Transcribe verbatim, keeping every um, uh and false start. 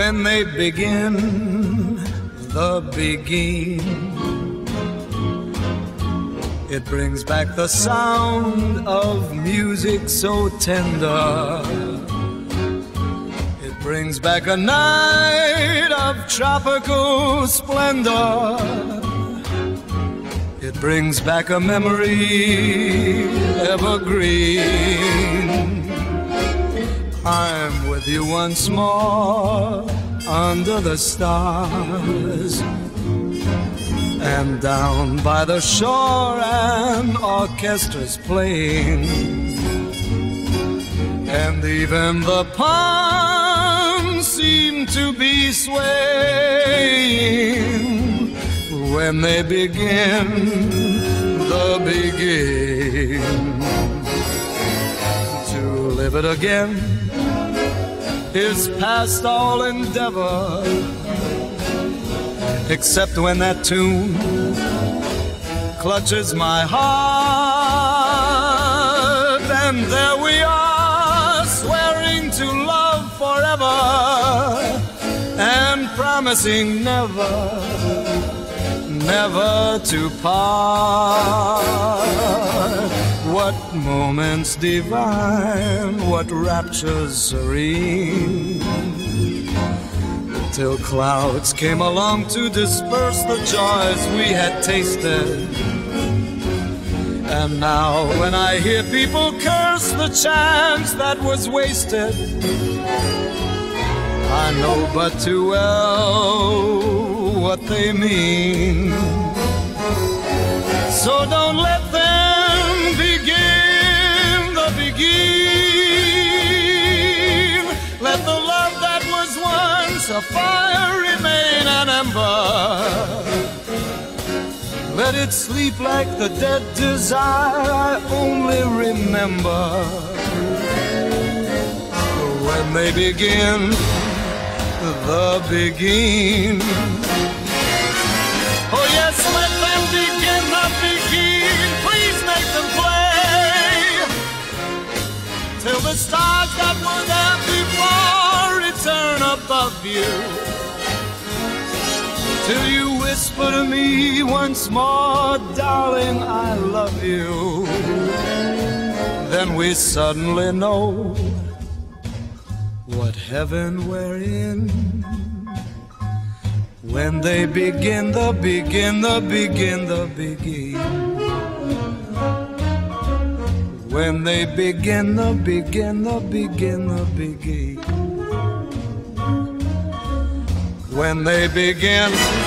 when they begin the Beguine. It brings back the sound of music so tender. It brings back a night of tropical splendor. It brings back a memory evergreen. I'm with you once more under the stars, and down by the shore an orchestra's playing, and even the palms seem to be swaying when they begin the Beguine. To live it again is past all endeavor, except when that tune clutches my heart, and there we are, swearing to love forever and promising never, never to part. What moments divine, what raptures serene, till clouds came along to disperse the joys we had tasted. And now when I hear people curse the chance that was wasted, I know but too well what they mean. So don't let them begin the Beguine. Let the love that was once a fire remain an ember. Let it sleep like the dead desire I only remember. When they begin the Beguine. Oh yes, let them begin the Beguine. Please make them play till the stars that were there before return above you, till you whisper to me once more, darling, I love you. Then we suddenly know what heaven we're in, when they begin the begin the begin the Beguine. When they begin the begin the begin the Beguine. When they begin